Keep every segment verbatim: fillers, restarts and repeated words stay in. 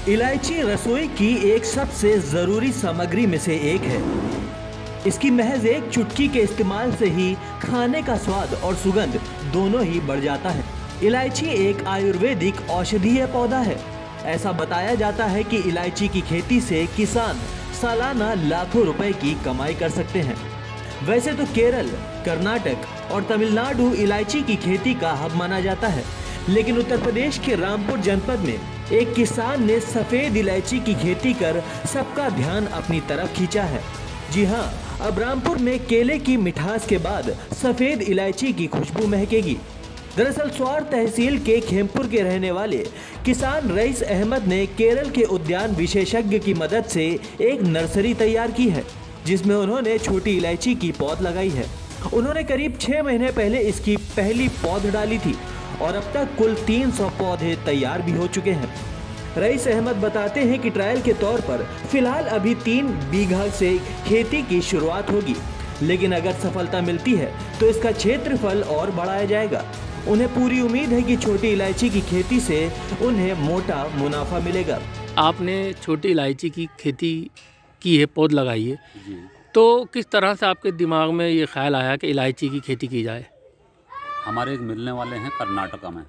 इलायची रसोई की एक सबसे जरूरी सामग्री में से एक है। इसकी महज एक चुटकी के इस्तेमाल से ही खाने का स्वाद और सुगंध दोनों ही बढ़ जाता है। इलायची एक आयुर्वेदिक औषधीय पौधा है। ऐसा बताया जाता है कि इलायची की खेती से किसान सालाना लाखों रुपए की कमाई कर सकते हैं। वैसे तो केरल, कर्नाटक और तमिलनाडु इलायची की खेती का हब माना जाता है, लेकिन उत्तर प्रदेश के रामपुर जनपद में एक किसान ने सफेद इलायची की खेती कर सबका ध्यान अपनी तरफ खींचा है। जी हाँ, अब रामपुर में केले की मिठास के बाद सफेद इलायची की खुशबू महकेगी। दरअसल स्वार तहसील के खेमपुर के रहने वाले किसान रईस अहमद ने केरल के उद्यान विशेषज्ञ की मदद से एक नर्सरी तैयार की है, जिसमें उन्होंने छोटी इलायची की पौध लगाई है। उन्होंने करीब छह महीने पहले इसकी पहली पौध डाली थी और अब तक कुल तीन सौ पौधे तैयार भी हो चुके हैं। रईस अहमद बताते हैं कि ट्रायल के तौर पर फिलहाल अभी तीन बीघा से खेती की शुरुआत होगी, लेकिन अगर सफलता मिलती है तो इसका क्षेत्रफल और बढ़ाया जाएगा। उन्हें पूरी उम्मीद है कि छोटी इलायची की खेती से उन्हें मोटा मुनाफा मिलेगा। आपने छोटी इलायची की खेती की है, पौध लगाई है, तो किस तरह से आपके दिमाग में ये ख्याल आया कि इलायची की खेती की जाए? हमारे एक मिलने वाले हैं कर्नाटका में,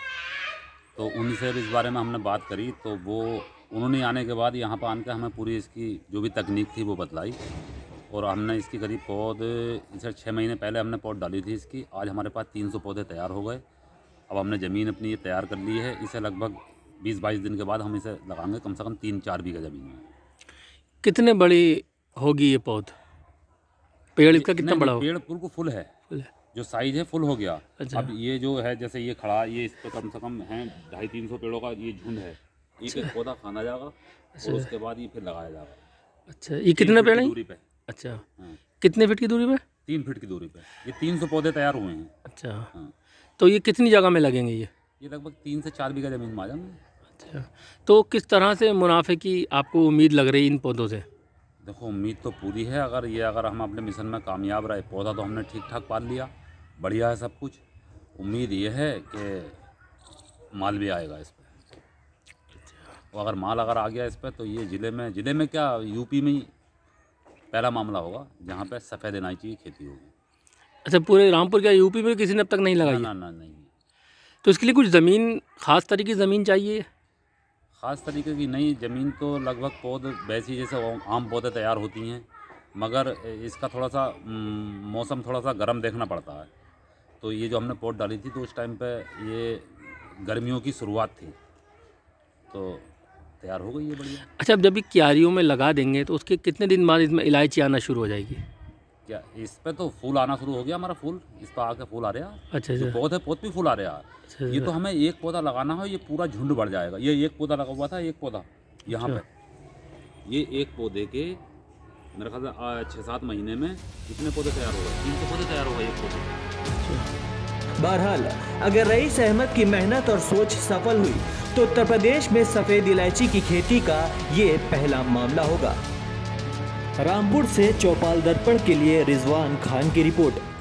तो उनसे इस बारे में हमने बात करी, तो वो उन्होंने आने के बाद यहाँ पर आने के हमें पूरी इसकी जो भी तकनीक थी वो बतलाई, और हमने इसकी करीब पौध इसे छः महीने पहले हमने पौध डाली थी इसकी। आज हमारे पास तीन सौ पौधे तैयार हो गए। अब हमने ज़मीन अपनी ये तैयार कर ली है। इसे लगभग बीस बाईस दिन के बाद हम इसे लगाएंगे, कम से कम तीन चार बीघा ज़मीन में। कितने बड़ी होगी ये पौध? पेड़ इसका कितना बड़ा होगा? पेड़ बिल्कुल फुल है, फुल है, जो साइज है फुल हो गया। अच्छा। अब ये जो है जैसे ये खड़ा, ये इस पर कम से कम है ढाई तीन सौ पेड़ों का ये झुंड है। एक एक पौधा खाना जाएगा और उसके बाद ये फिर लगाया जाएगा। अच्छा, ये कितने पेड़ हैं? दूरी पे। अच्छा, हाँ। कितने फीट की दूरी पे? तीन फीट की दूरी पे ये तीन सौ पौधे तैयार हुए हैं। अच्छा, हाँ। तो ये कितनी जगह में लगेंगे? ये ये लगभग तीन से चार बीघा ज़मीन में आ जाएंगे। अच्छा, तो किस तरह से मुनाफे की आपको उम्मीद लग रही है इन पौधों से? देखो, उम्मीद तो पूरी है। अगर ये अगर हम अपने मिशन में कामयाब रहे, पौधा तो हमने ठीक ठाक पाल लिया, बढ़िया है सब कुछ। उम्मीद ये है कि माल भी आएगा इस पर। तो अगर माल अगर आ गया इस पर तो ये ज़िले में ज़िले में क्या यूपी में ही पहला मामला होगा जहाँ पे सफ़ेद इलायची की खेती होगी। अच्छा, पूरे रामपुर क्या यूपी में किसी ने अब तक नहीं लगाई? ना ना नहीं। तो इसके लिए कुछ ज़मीन, ख़ास तरीके की ज़मीन चाहिए? ख़ास तरीके की नहीं, ज़मीन तो लगभग पौध वैसी जैसे आम पौधे तैयार होती हैं, मगर इसका थोड़ा सा मौसम थोड़ा सा गर्म देखना पड़ता है। तो ये जो हमने पौध डाली थी तो उस टाइम पे ये गर्मियों की शुरुआत थी, तो तैयार हो गई है बढ़िया। अच्छा, अब जब भी क्यारियों में लगा देंगे तो उसके कितने दिन बाद इसमें इलायची आना शुरू हो जाएगी? क्या इस पे तो फूल आना शुरू हो गया हमारा, फूल इस पर आके फूल आ रहा है। अच्छा, अच्छा। पौधे पौध भी फूल आ रहा है। अच्छा, ये तो हमें एक पौधा लगाना है, ये पूरा झुंड बढ़ जाएगा। ये एक पौधा लगा हुआ था, एक पौधा यहाँ पे, ये एक पौधे के मेरे ख्याल से छः सात महीने में कितने पौधे तैयार हो गए? तीन सौ पौधे तैयार हो गए एक पौधे। बहरहाल अगर रईस अहमद की मेहनत और सोच सफल हुई तो उत्तर प्रदेश में सफेद इलायची की खेती का ये पहला मामला होगा। रामपुर से चौपाल दर्पण के लिए रिजवान खान की रिपोर्ट।